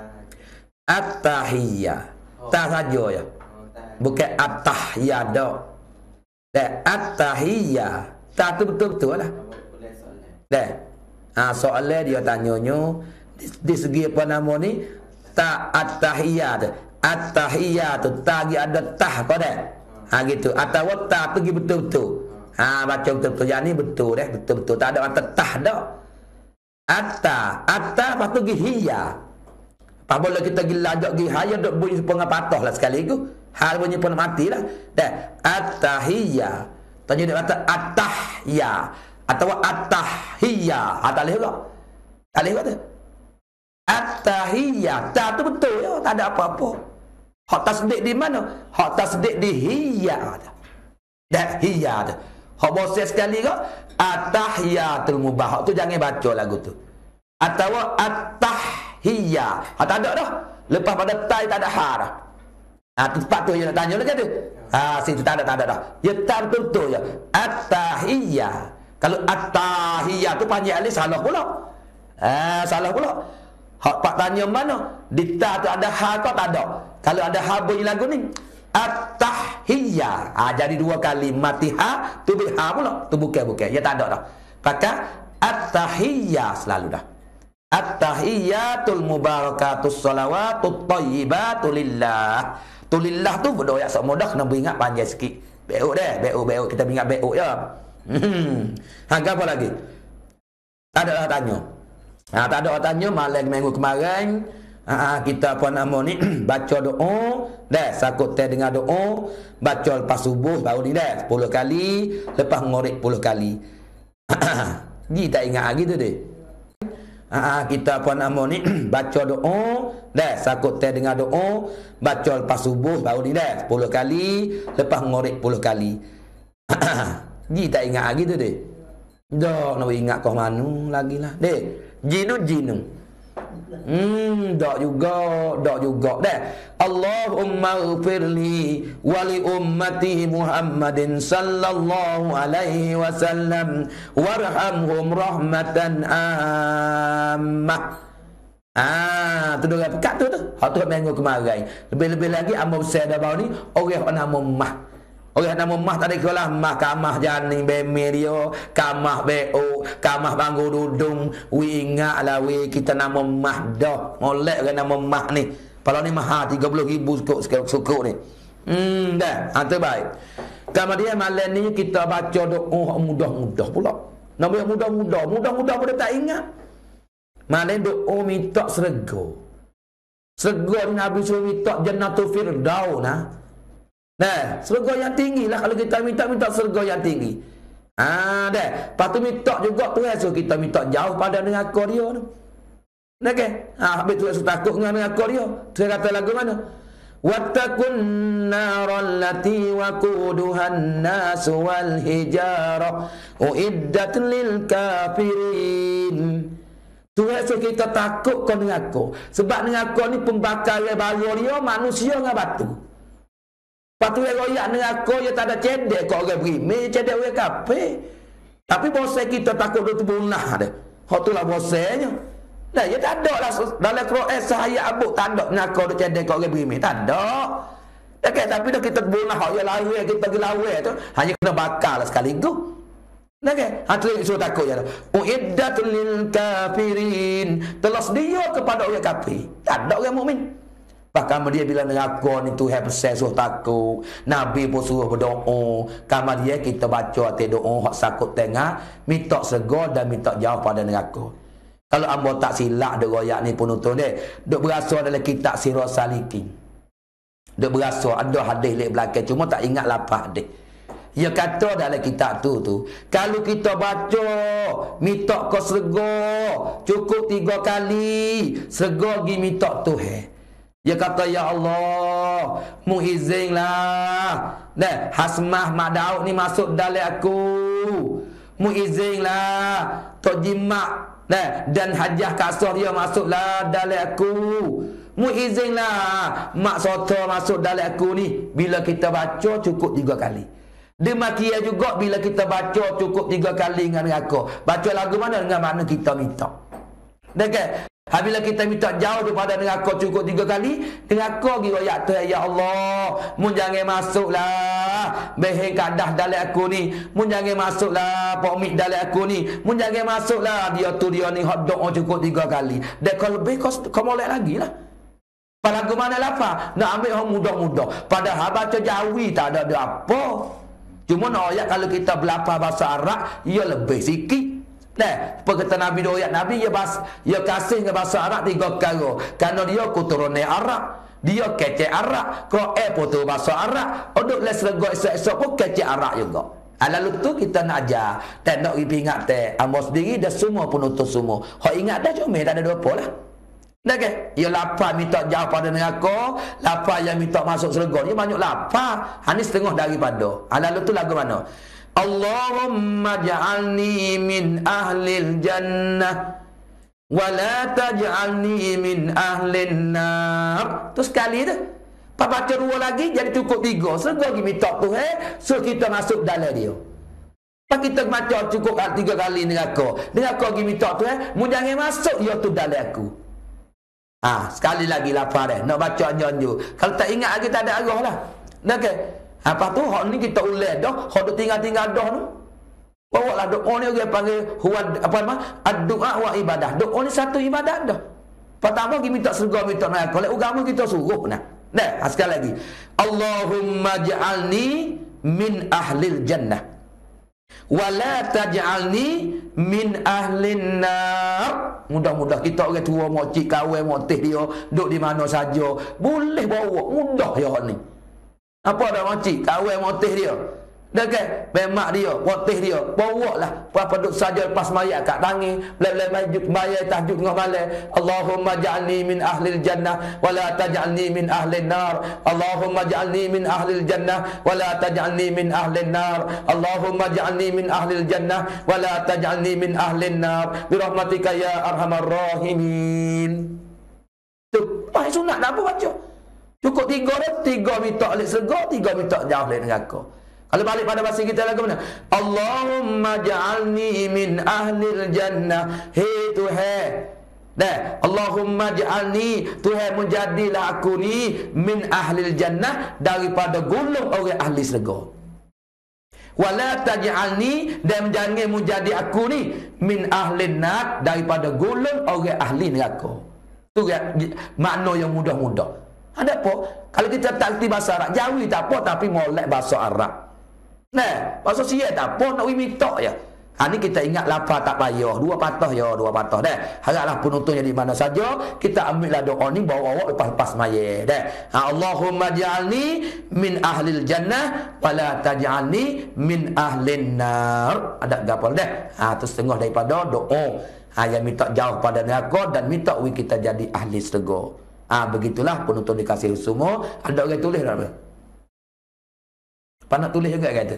At-tahiyya. Ta saja ya. Bukan at-tahiyya dak. Dah at-tahiyya. Ta tu betul-betul lah. Dah. Soalan dia tanyanya di segi apa nama ni? Ta at-tahiyya tu. At-tahiyya tu ta ada tah kau dah. Gitu. Atau ta pergi betul-betul. Baca betul-betul. Yang ni betul dah, betul-betul. Tak ada kata tah dak. Atta lepas tu pergi hiya. Apabila kita pergi lajak pergi haya duk bunyi sepengah patah lah sekali tu. Hal bunyi pun mati lah. Dah. At-tahiyya. Tanya dia kata at-tahiyya atau at-tahiyya. Tak boleh ke? Tak boleh kata. At-tahiyya. Ta tu betul ya, tak ada apa-apa. Hak tasdik di mana? Hak tasdik di hiya. Dah hiya tu. Hak bosan sekali ke? At-tahiyyatul mubah. Hak tu jangan baca lagu tu. Atau at-tahiyya. Tak ada dah. Lepas pada tai tak ada ha dah. Tempat tu yang nak tanya lagi tu. Situ tak ada dah. Ya tak betul ya. At-tahiyya. Kalau at-tahiyya tu panjang alif salah pula. Salah pula. Hak pak tanya mana? Di ta tu ada ha ke tak ada? Kalau ada ha bunyi lagu ni at-tahiyya. Jadi dua kali mati ha tu bi ha pula. Tu bukan. Ya tak ada dah. Pakai at-tahiyya selalu dah. At-tahiyyatul mubarakatus salawatut thayyibatu lillah. Tu lillah tu berdoa sok mudah kena ingat panjang sikit. Beuk dah, beuk kita ingat beuk ya. Apa lagi? Tak ada tanya. Tak ada tanya malam minggu kemarin kita apa nama ni baca doa dah sakut teh dengar doa baca lepas subuh baru ni dah 10 kali lepas ngorek 10 kali. Ji tak ingat lagi tu deh. Kita apa nama ni baca doa dah sakut teh dengar doa baca lepas subuh baru ni dah 10 kali lepas ngorek 10 kali. Ji tak ingat lagi tu deh. Dah nak ingat kau mana lagi lah deh. Jinu. Dak juga dah. Allahumma ighfirli wa li ummati Muhammadin sallallahu alaihi wasallam warhamhum rahmatan ammah. Tu dah pekat tu. Hak tu minggu kemarin. Lebih-lebih lagi amal besar dah bau ni orang nama mah. Orang nama mah tak ada kelah mahkamah janing bemir dia, kamah BO, kamah banggu dudung, wi ingat lah wi kita nama mah dah. Molek ke nama mah ni. Kalau ni mah 30,000 sukuk ni. Dah, terbaik. Kemudian malam ni kita baca doa mudah-mudah pula. Nama mudah-mudah pun tak ingat. Malam doa minta serga. Serga ni Nabi suruh minta Jannatul Firdaus nah. Nah, surga yang tinggi lah kalau kita minta surga yang tinggi. Dah. Lepas tu minta juga tu so kita minta jauh pada neraka dia tu. Nah ke? Habis tu rasa takut dengan neraka dia. Tu kata lagu mana? Wattaqun naral lati waquduhan nas wal hijarah uiddat lil kafirin. Tu rasa kita takut ke neraka. Sebab neraka ni pembakaran bara dia manusia dengan batu. Patu yang royak neraka dia tak ada cedek kau orang beriman, cedek orang kafir. Tapi bosan kita takut dia terbunah dah. Hak itulah bosannya. Dah ya tak ada lah dalam Quran sahaya abuk tak ada neraka dia cedek kau orang beriman, tak ada. Okey tapi dah kita terbunah hak yang lain kita pergi lawan tu hanya kena bakar lah sekaligus. Okey, hatu isu takut ya. Uiddatul lil kafirin. Telah sedia kepada orang kafir. Tak ada orang mukmin. Bahkan dia bila neraka ni Tuhan pesan suruh takut. Nabi pun suruh berdoa. Kamar dia kita baca hati doa hak sakut tengah, minta serga dan minta jauh pada neraka. Kalau ambo tak silap de royak ni penonton dia, duk berasa dalam kitab Sirah Salikin. Duk berasa ada hadis lek belakang cuma tak ingat lapar hadis. Dia kata dalam kitab tu kalau kita baca minta ke serga cukup 3 kali, serga gi minta Tuhan. Dia kata ya Allah, mu izinlah dah Hasmah Mak Daud ni masuk dalam aku. Mu izinlah Tok Jimak dah dan Hajah Kasar dia masuklah dalam aku. Mu izinlah Mak Soto masuk dalam aku ni. Bila kita baca cukup 3 kali. Demikian juga bila kita baca cukup 3 kali dengan aku. Baca lagu mana dengan mana kita minta. Dah ke? Apabila kita minta jauh daripada neraka cukup 3 kali, neraka pergi royak tu, ya Allah, mun jangan masuklah beheng kadah dalam aku ni, mun jangan masuklah pomik dalam aku ni, mun jangan masuklah dia ni hot dog cukup 3 kali. Dan kalau lebih kau molek lagi lah. Pada aku mana lapar, nak ambil orang mudah-mudah. Padahal baca Jawi tak ada apa. Cuma nak ayat kalau kita berlapar bahasa Arab, ia lebih sikit. Perkata Nabi doyak Nabi ia kasih dengan bahasa Arab 3 perkara. Kerana dia keturunan Arab, dia kecek Arab, Quran pun tu bahasa Arab, duduk les regok esok-esok pun kecek Arab juga. Lalu tu kita nak ajar dan nak ingat ambo sendiri dah semua penuntut semua. Hak ingat dah cuma tak ada apa lah. Dah ke? Ia lapar minta jauh pada neraka, lapar yang minta masuk syurga. Dia banyak lapar. Ini setengah daripada. Lalu tu lagu mana? Allahumma ja'alni min ahlil jannah wa la taj'alni min ahlin nar. Tu sekali tu. Pak baca 2 lagi jadi cukup 3. Serga pergi minta Tuhan, so kita masuk dalam dia. Pak kita baca cukup 3 kali neraka. Neraka pergi minta Tuhan, mu jangan masuk dia tu dalam aku. Sekali lagi lapar dah. Nak baca nyanyi. Kalau tak ingat lagi tak ada arah lah. Dah ke? Apa tu hak ni kita ulai dah, hak duk tinggal-tinggal dah tu. Bawalah doa ni orang panggil doa wa ibadah. Doa ni satu ibadat dah. Pertama kita minta surga, minta neraka. Kalau agama kita suruh nah. Dah, sekali lagi. Allahumma ja'alni min ahlil jannah wa la taj'alni min ahlin nar. Mudah-mudah kita orang tua mocik kawan motih dia duduk di mana saja boleh bawa mudah ya ni. Apa dah makcik, kawan motih dia. Dah kan? Bemak dia, motih dia. Bawa lah. Berapa duduk saja lepas mayat kat tangi. Boleh-boleh mayat tahajud tengah malam. Allahumma ja'alni min ahlil jannah wa la taj'alni min ahlin nar. Allahumma ja'alni min ahlil jannah wa la taj'alni min ahlin nar. Allahumma ja'alni min ahlil jannah wa la taj'alni min ahlin nar. Birahmatika ya arhamar rahimin. Tu, sunat dah apa baca? Cukup 3 dah, 3 minta oleh surga, 3 minta jauh oleh neraka. Kalau balik pada bahasa kita lagu mana? Allahumma ja'alni min ahlil jannah. Hei Tuhan. Dah, Allahumma ja'alni, Tuhan menjadilah aku ni min ahlil jannah, daripada golongan orang ahli surga. Wala taj'alni, dan jangan menjadi aku ni min ahlin nar, daripada golongan orang ahli neraka. Tu makna yang mudah-mudah. Ada apa? Kalau kita tak kerti bahasa Arab, Jawi tak apa, tapi molek bahasa Arab. Nah, bahasa Siap tak apa, nak minta ya. Ini kita ingat lapar tak payah. 2 patah ya, 2 patah dah. Haraplah penuntutnya di mana saja, kita ambillah doa ni bawa awak lepas maya dah. Allahumma ja'alni min ahlil jannah wa la taj'alni min ahlin nar. Ada gapal dah. Tu setengah daripada doa. Yang minta jauh pada neraka dan minta kita jadi ahli syurga. Begitulah penuntut dikasih semua. Ada orang tulis tak apa? Apa nak tulis juga kata?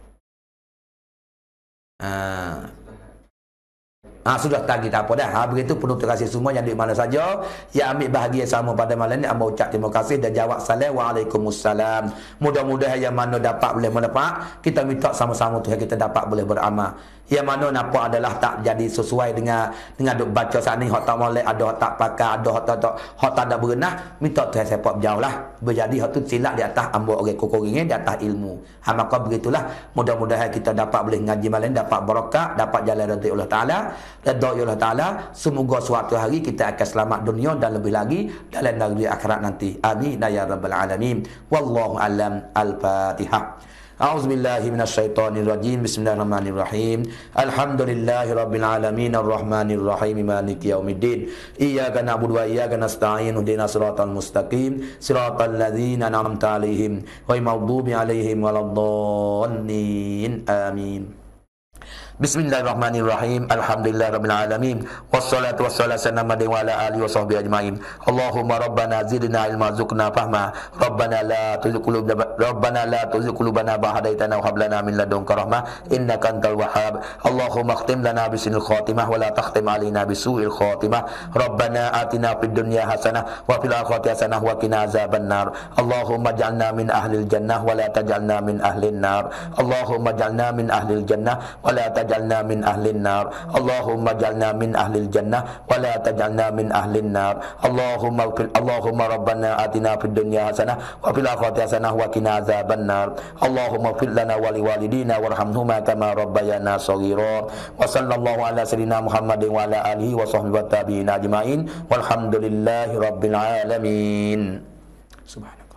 Sudah tadi tak apa dah. Begitu penuntut kasih semua yang di mana saja yang ambil bahagia sama pada malam ni, amba ucap terima kasih dan jawab salam. Waalaikumsalam. Mudah-mudahan yang mana dapat boleh mendapat, kita minta sama-sama Tuhan kita dapat boleh beramal. Yang mana nampak adalah tak jadi sesuai dengan duk baca saat ni, hak tak molek, ada hak tak pakai, ada hak tak ada berenah, minta Tuhan sepak jauhlah. Berjadi hak tu silap di atas amba orang kokoringnya, di atas ilmu. Maka begitulah, mudah-mudahan kita dapat boleh ngaji malam, dapat barakat, dapat jalan redha Allah Taala. Redha Allah Taala, semoga suatu hari kita akan selamat dunia dan lebih lagi dalam negeri akhirat nanti. Amin ya rabbal alamin. Wallahu alam. Al-Fatihah. A'udzubillahi minasyaitonirrajim. Bismillahirrahmanirrahim. Alhamdulillahirabbil alamin arrahmanir rahim maliki yaumiddin. Iyyaka na'budu wa iyyaka nasta'in. Ihdinas siratal mustaqim. Siratal ladzina an'amta 'alaihim ghairil maghdubi 'alaihim waladdallin. Amin. Bismillahirrahmanirrahim. Alhamdulillahirabbil alamin. Wassalatu wassalamu ala alihi washabbihi ajmain. Allahumma rabbana zidna ilma warzuqna fahma. Rabbana la tuzigh qulubana ba'da idh hadaytana wa hab lana min ladunka rahmah innaka antal wahhab. Allahumma khtim lana bisinil khatimah wa la takhtim alaina bisu'il khatimah. Rabbana atina fid dunya hasanah wa fil akhirati hasanah wa qina azabannar. Allahumma ij'alna min ahlil jannah wa la taj'alna min ahlin nar. Allahumma ij'alna min ahlil jannah wa la taj'alna tajalna min ahlin nar. Allahumma jalna min ahlil jannah wa la tajalna min ahlin nar. Allahumma rabbana atina fid dunya hasanah wa fil akhirati hasanah wa qina adzabannar. Allahumma fir lana wa liwalidina warhamhuma kama rabbayana shaghira. Wa sallallahu ala sayyidina Muhammadin wa ala alihi wa sahbihi wa tabi'in ajmain. Walhamdulillahi rabbil alamin. Subhanallah.